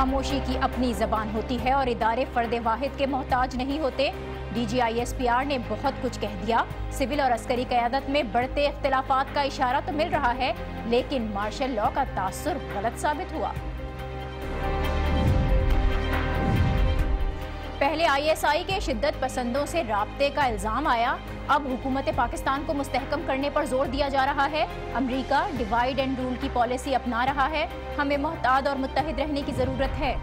خاموشی کی اپنی زبان ہوتی ہے اور ادارے فرد واحد کے محتاج نہیں ہوتے۔ DGISPR نے بہت کچھ کہہ دیا۔ سول اور عسکری قیادت میں بڑھتے اختلافات کا اشارہ تو مل رہا ہے، لیکن مارشل لاء کا تاثر غلط ثابت ہوا۔ پہلے ISI کے شدت پسندوں سے رابطے کا الزام آیا، اب حکومت پاکستان کو مستحکم کرنے پر زور دیا جا رہا ہے۔ امریکہ ڈیوائیڈ اینڈ رول کی پالیسی اپنا رہا ہے، ہمیں محتاط اور متحد رہنے کی ضرورت ہے۔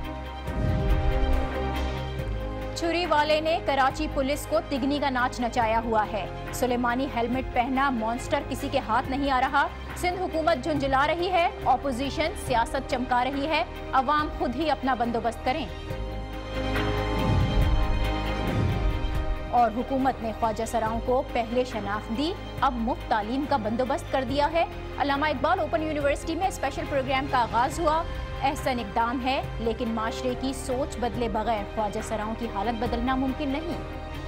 چھری والے نے کراچی پولیس کو تگنی کا ناچ نچایا ہوا ہے۔ سلیمانی ہیلمٹ پہنا مانسٹر کسی کے ہاتھ نہیں آ رہا۔ سندھ حکومت جھنجھلا رہی ہے، اپوزیشن سیاست چمکا رہی ہے، عوام خود ہی اپنا بندوبست کریں۔ اور حکومت نے خواجہ سراؤں کو پہلے شناخت دی، اب مفت تعلیم کا بندوبست کر دیا ہے۔ علامہ اقبال اوپن یونیورسٹی میں اسپیشل پروگرام کا آغاز ہوا۔ احسن اقدام ہے، لیکن معاشرے کی سوچ بدلے بغیر خواجہ سراؤں کی حالت بدلنا ممکن نہیں۔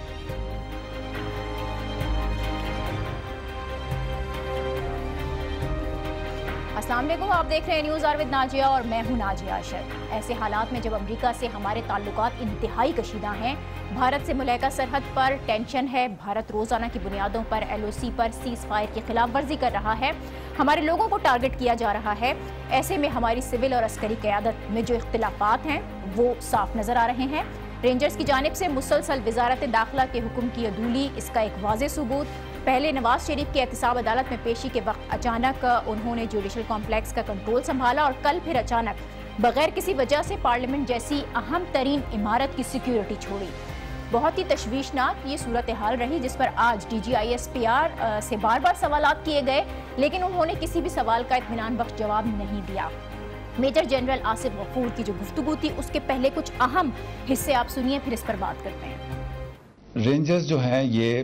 السلام علیکم، آپ دیکھ رہے ہیں نیوز آر ود ناجیہ اور میں ہوں ناجیہ اشرف۔ ایسے حالات میں جب امریکہ سے ہمارے تعلقات انتہائی کشیدہ ہیں، بھارت سے ملحقہ سرحد پر ٹینشن ہے، بھارت روزانہ کی بنیادوں پر LOC پر سیز فائر کی خلاف ورزی کر رہا ہے، ہمارے لوگوں کو ٹارگٹ کیا جا رہا ہے، ایسے میں ہماری سول اور عسکری قیادت میں جو اختلافات ہیں وہ صاف نظر آ رہے ہیں۔ رینجرز کی جانب سے مسلسل وزارت داخلہ کے حکم کی عدولی اس کا ایک واضح ثبوت۔ پہلے نواز شریف کے احتساب عدالت میں پیشی کے وقت اچانک انہوں نے جوڈیشل کمپلیکس کا کنٹرول سنبھالا اور کل پھر اچانک بغیر کسی وجہ سے پارلیمنٹ جیسی اہم ترین عمارت کی سیکیورٹی چھوڑی۔ بہت ہی تشویشناک یہ صورتحال رہی، جس پر آج DGISPR سے بار بار سوالات کیے گئے، لیکن انہوں نے کسی بھی سوال کا اطمینان بخش جواب نہیں دیا۔ میجر جنرل آصف غفور کی جو گفتگو تھی اس کے پہلے کچھ اہم حصے آپ سنیے، پھر اس پر بات کرتے ہیں۔ رینجرز جو ہیں یہ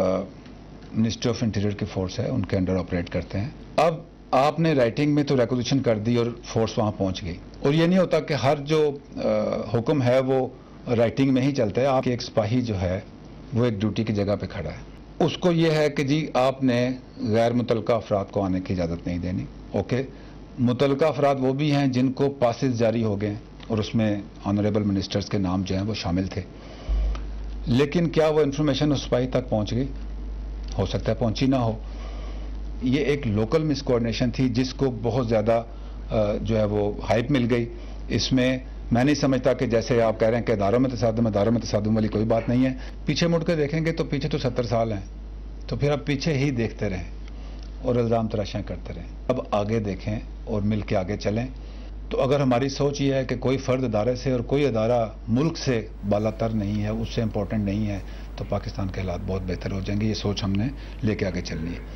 منسٹری آف انٹیریئر کی فورس ہے، ان کے انڈر آپریٹ کرتے ہیں۔ اب آپ نے رائٹنگ میں تو ریکوزیشن کر دی اور فورس وہاں پہنچ گئی، اور یہ نہیں ہوتا کہ ہر جو حکم ہے وہ رائٹنگ میں ہی چلتا ہے۔ آپ کے ایک سپاہی جو ہے وہ ایک ڈیوٹی کی جگہ پہ کھڑا ہے، اس کو یہ ہے کہ جی آپ نے غیر متعلقہ افراد کو آنے کی اجازت نہیں دینی۔ اوکے، متعلقہ افراد وہ بھی ہیں جن کو پاسز جاری ہو گئے اور اس میں آنریبل منسٹرز کے نام جو ہیں وہ شامل تھے، لیکن کیا وہ انفارمیشن اس سپاہی تک پہنچ گئی؟ ہو سکتا ہے پہنچی نہ ہو۔ یہ ایک لوکل مس کوآرڈینیشن تھی جس کو بہت زیادہ جو ہے وہ ہائپ مل گئی۔ اس میں میں نہیں سمجھتا کہ جیسے آپ کہہ رہے ہیں کہ اداروں میں تصادم والی کوئی بات نہیں ہے۔ پیچھے مڑ کے دیکھیں گے تو پیچھے تو 70 سال ہیں، تو پھر آپ پیچھے ہی دیکھتے رہیں اور الزام تراشیاں کرتے رہیں۔ اب آگے دیکھیں اور مل کے آگے چلیں۔ تو اگر ہماری سوچ یہ ہے کہ کوئی فرد ادارے سے اور کوئی ادارہ ملک سے بالا تر نہیں ہے، اس سے امپورٹنٹ نہیں ہے، تو پاکستان کے حالات بہت بہتر ہو جائیں گے۔ یہ سوچ ہم نے لے کے آگے چلنی ہے۔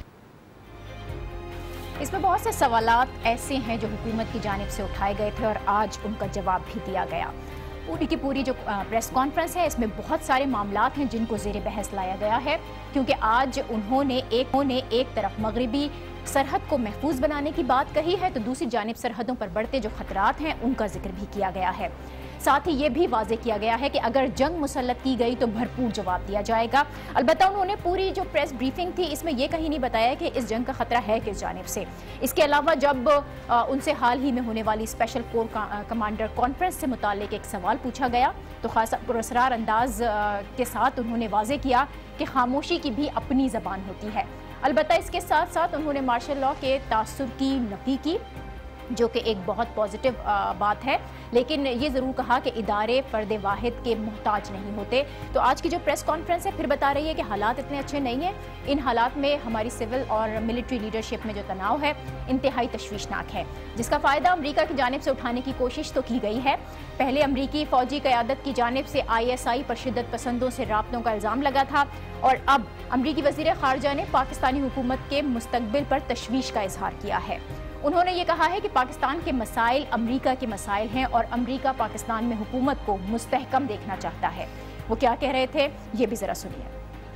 اس میں بہت سے سوالات ایسے ہیں جو حکومت کی جانب سے اٹھائے گئے تھے اور آج ان کا جواب بھی دیا گیا۔ پوری کی پوری جو پریس کانفرنس ہے اس میں بہت سارے معاملات ہیں جن کو زیر بحث لایا گیا ہے، کیونکہ آج انہوں نے ایک طرف مغربی سرحد کو محفوظ بنانے کی بات کہی ہے، تو دوسری جانب سرحدوں پر بڑھتے جو خطرات ہیں ان کا ذکر بھی کیا گیا ہے۔ ساتھ ہی یہ بھی واضح کیا گیا ہے کہ اگر جنگ مسلط کی گئی تو بھرپور جواب دیا جائے گا۔ البتہ انہوں نے پوری جو پریس بریفنگ تھی اس میں یہ کہیں نہیں بتایا کہ اس جنگ کا خطرہ ہے کس جانب سے۔ اس کے علاوہ جب ان سے حال ہی میں ہونے والی اسپیشل کور کمانڈر کانفرنس سے متعلق ایک سوال پوچھا گیا تو خاصا پراسرار انداز کے ساتھ انہوں نے واضح کیا کہ خاموشی کی بھی اپنی زبان ہوتی ہے۔ البتہ اس کے ساتھ ساتھ انہوں نے مارشل لاء کے تاثر کی نفی کی، جو کہ ایک بہت پازیٹیو بات ہے، لیکن یہ ضرور کہا کہ ادارے فرد واحد کے محتاج نہیں ہوتے۔ تو آج کی جو پریس کانفرنس ہے پھر بتا رہی ہے کہ حالات اتنے اچھے نہیں ہیں، ان حالات میں ہماری سول اور ملٹری لیڈرشپ میں جو تناؤ ہے انتہائی تشویشناک ہے، جس کا فائدہ امریکہ کی جانب سے اٹھانے کی کوشش تو کی گئی ہے۔ پہلے امریکی فوجی قیادت کی جانب سے ISI پر شدت پسندوں سے رابطوں کا الزام لگا تھا، اور اب امریکی وزیر خارجہ نے پاکستانی حکومت کے مستقبل پر تشویش کا اظہار کیا ہے۔ انہوں نے یہ کہا ہے کہ پاکستان کے مسائل امریکہ کے مسائل ہیں اور امریکہ پاکستان میں حکومت کو مستحکم دیکھنا چاہتا ہے۔ وہ کیا کہہ رہے تھے یہ بھی ذرا سنیے۔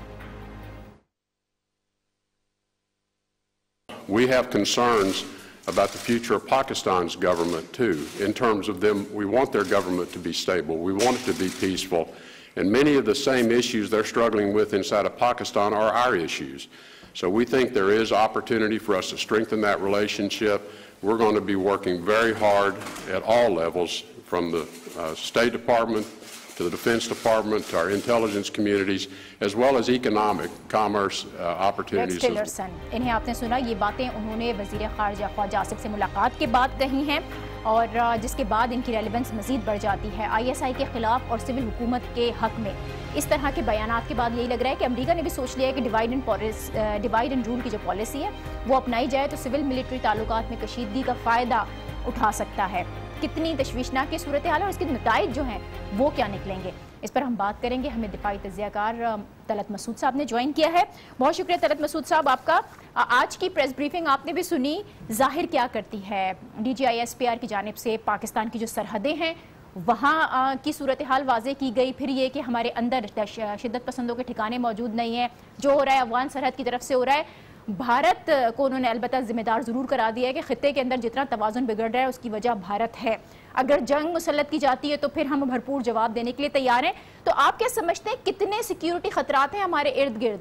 We have concerns about the future of Pakistan's government too. In terms of them, we want their government to be stable. We want it to be peaceful. And many of the same issues they're struggling with inside of Pakistan are our issues. So we think there is opportunity for us to strengthen that relationship. We're going to be working very hard at all levels from the State Department to the Defense Department, to our intelligence communities, as well as economic commerce opportunities. Tillerson, इन्हें आपने सुना, ये बातें उन्होंने वज़ीर ख़ारजा ख्वाजा आसिफ से मुलाकात के बाद कही हैं और जिसके बाद इनकी रेलेवेंस मज़ीद बढ़ जाती है। ISI के ख़िलाफ़ और सिविल हुकूमत के हक़ में इस तरह के बयानात के बाद यही लग रहा है कि अमेरिका ने भी सोच लिया है कि डिवाइड एंड रूल की जो पॉलिसी है वो अपनाई जाए तो सिविल मिलिट्री ताल्लुकात में कशीदगी का फ़ायदा उठा सकता है। कितनी तशवीशनाक की सूरत हाल है और इसके नताइज जो हैं वो क्या निकलेंगे, इस पर हम बात करेंगे। हमें दिफाई तज्ज़ियाकार तलत मसूद साहब ने ज्वाइन किया है। बहुत शुक्रिया तलत मसूद साहब आपका। आज की प्रेस ब्रीफिंग आपने भी सुनी, जाहिर क्या करती है DGI SPR की जानिब से पाकिस्तान की जो सरहदें हैं वहाँ की सूरत हाल वाज़े की गई, फिर ये कि हमारे अंदर शिद्दत पसंदों के ठिकाने मौजूद नहीं है, जो हो रहा है अफगान सरहद की तरफ से हो रहा है। भारत को उन्होंने अलबत्ता जिम्मेदार ज़रूर करा दिया है कि ख़ित्ते के अंदर जितना तवाज़ुन बिगड़ रहा है उसकी वजह भारत है। अगर जंग मुसल्लत की जाती है तो फिर हम भरपूर जवाब देने के लिए तैयार हैं। तो आप क्या समझते हैं कितने सिक्योरिटी खतरात हैं हमारे इर्द गिर्द?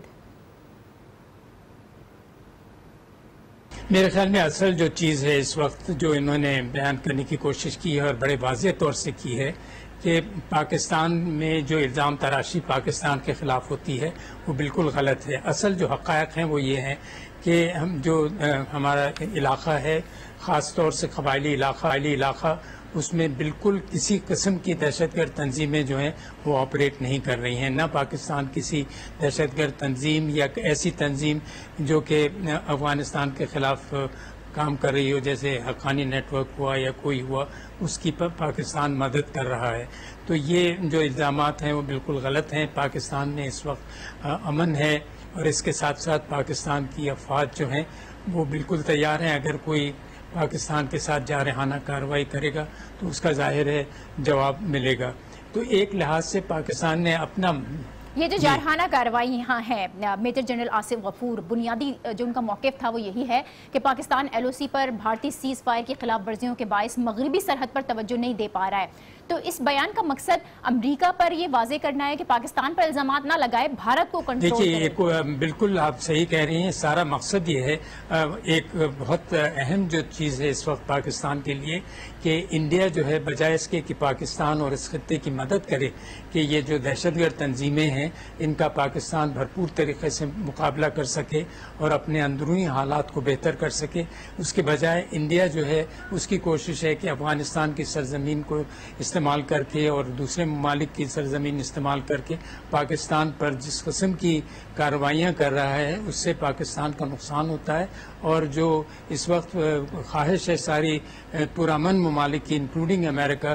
मेरे ख्याल में असल जो चीज़ है इस वक्त जो इन्होंने बयान करने की कोशिश की है और बड़े वाज़ेह तौर से की है कि पाकिस्तान में जो इल्ज़ाम तराशी पाकिस्तान के ख़िलाफ़ होती है वो बिल्कुल गलत है। असल जो हक़ाइक़ हैं वो ये हैं कि हम जो हमारा इलाक़ा है, ख़ास तौर से कबायली इलाक़ा उसमें बिल्कुल किसी किस्म की दहशतगर्द तंजीमें जो हैं वो ऑपरेट नहीं कर रही हैं। न पाकिस्तान किसी दहशतगर्द तंजीम या ऐसी तंजीम जो कि अफ़गानिस्तान के ख़िलाफ़ काम कर रही हो, जैसे हक़ानी नेटवर्क हुआ या कोई हुआ, उसकी पर पाकिस्तान मदद कर रहा है। तो ये जो इल्ज़ामात हैं वो बिल्कुल गलत हैं। पाकिस्तान में इस वक्त अमन है और इसके साथ साथ पाकिस्तान की अफवाज जो हैं वो बिल्कुल तैयार हैं। अगर कोई पाकिस्तान के साथ जारहाना कार्रवाई करेगा तो उसका जाहिर है जवाब मिलेगा। तो एक लिहाज से पाकिस्तान ने अपना ये जो जारहाना कार्रवाई यहाँ है, मेजर जनरल आसिफ गफूर, बुनियादी जो उनका मौक़िफ़ था वो यही है कि पाकिस्तान LOC पर भारतीय सीज़ फायर की खिलाफ वर्जियों के बायस मगरबी सरहद पर तवज्जो नहीं दे पा रहा है। तो इस बयान का मकसद अमेरिका पर ये वाज़े करना है कि पाकिस्तान पर इल्ज़ामात ना लगाए, भारत को कंट्रोल करे। देखिए, बिल्कुल आप सही कह रही हैं। सारा मकसद ये है, एक बहुत अहम जो चीज़ है इस वक्त पाकिस्तान के लिए कि इंडिया जो है बजाय इसके कि पाकिस्तान और इस खित्ते की मदद करे कि ये जो दहशतगर्द तंजीमें हैं इनका पाकिस्तान भरपूर तरीके से मुकाबला कर सके और अपने अंदरूनी हालात को बेहतर कर सके, उसके बजाय इंडिया जो है उसकी कोशिश है कि अफगानिस्तान की सरजमीन को इस्तेमाल करके और दूसरे ममालिक की सरजमीन इस्तेमाल करके पाकिस्तान पर जिस किस्म की कार्रवाइयाँ कर रहा है उससे पाकिस्तान का नुकसान होता है। और जो इस वक्त ख्वाहिश है सारी पुरअमन ममालिक की इंक्लूडिंग अमेरिका,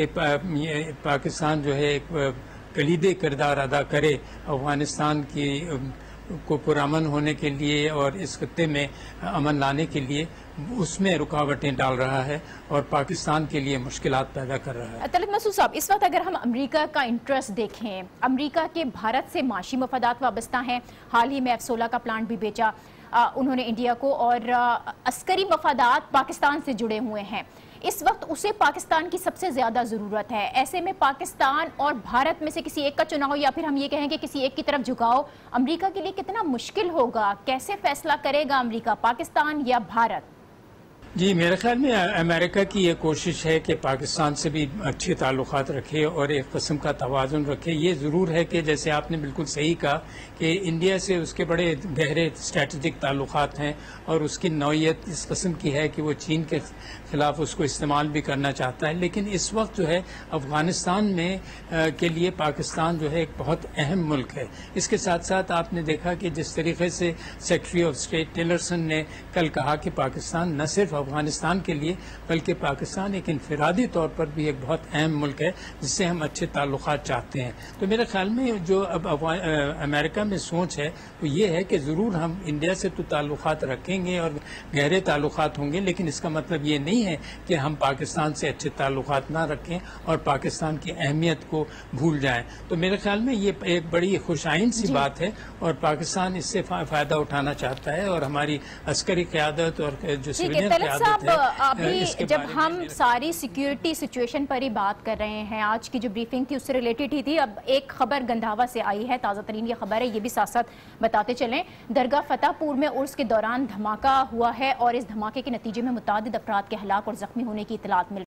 पाकिस्तान जो है एक कलीदी किरदार अदा करे अफगानिस्तान की को पुरअमन होने के लिए और इस खत्ते में अमन लाने के लिए, उसमें रुकावटें डाल रहा है और पाकिस्तान के लिए मुश्किलात पैदा कर रहा है। तलत मसूद साहब, इस वक्त अगर हम अमेरिका का इंटरेस्ट देखें, अमेरिका के भारत से माशी मफादात वाबस्ता हैं। हाल ही में F-16 का प्लांट भी बेचा उन्होंने इंडिया को, और अस्करी मफादात पाकिस्तान से जुड़े हुए हैं। इस वक्त उसे पाकिस्तान की सबसे ज़्यादा ज़रूरत है। ऐसे में पाकिस्तान और भारत में से किसी एक का चुनाव, या फिर हम ये कहें कि किसी एक की तरफ झुकाव अमेरिका के लिए कितना मुश्किल होगा? कैसे फैसला करेगा अमेरिका, पाकिस्तान या भारत? जी, मेरे ख्याल में अमेरिका की ये कोशिश है कि पाकिस्तान से भी अच्छे ताल्लुकात रखे और एक किस्म का तवाज़ुन रखे। ये ज़रूर है कि जैसे आपने बिल्कुल सही कहा कि इंडिया से उसके बड़े गहरे स्ट्रेटजिक ताल्लुकात हैं और उसकी नौइयत इस किस्म की है कि वो चीन के ख़िलाफ़ उसको इस्तेमाल भी करना चाहता है। लेकिन इस वक्त जो है अफ़गानिस्तान में के लिए पाकिस्तान जो है एक बहुत अहम मुल्क है। इसके साथ साथ आपने देखा कि जिस तरीके से सेक्रेटरी ऑफ स्टेट टिलरसन ने कल कहा कि पाकिस्तान न सिर्फ अफगानिस्तान के लिए बल्कि पाकिस्तान एक इनफरादी तौर पर भी एक बहुत अहम मुल्क है जिससे हम अच्छे ताल्लुकात चाहते हैं। तो मेरे ख्याल में जो अब अमेरिका में सोच है वो ये है कि ज़रूर हम इंडिया से तो ताल्लुकात रखेंगे और गहरे ताल्लुकात होंगे, लेकिन इसका मतलब ये नहीं है कि हम पाकिस्तान से अच्छे ताल्लुकात ना रखें और पाकिस्तान की अहमियत को भूल जाएं। तो मेरे ख्याल में ये एक बड़ी खुशाइन सी बात है और पाकिस्तान इससे फ़ायदा उठाना चाहता है और हमारी अस्करी क़यादत और जो सिविलियन साहब, अभी जब हम सारी सिक्योरिटी सिचुएशन पर ही बात कर रहे हैं, आज की जो ब्रीफिंग थी उससे रिलेटेड ही थी। अब एक खबर गंधावा से आई है, ताज़ा तरीन ये खबर है, ये भी साथ साथ बताते चलें। दरगाह फतेहपुर में उर्स के दौरान धमाका हुआ है और इस धमाके के नतीजे में मुतादिद अफराद के हलाक और जख्मी होने की इतलात मिल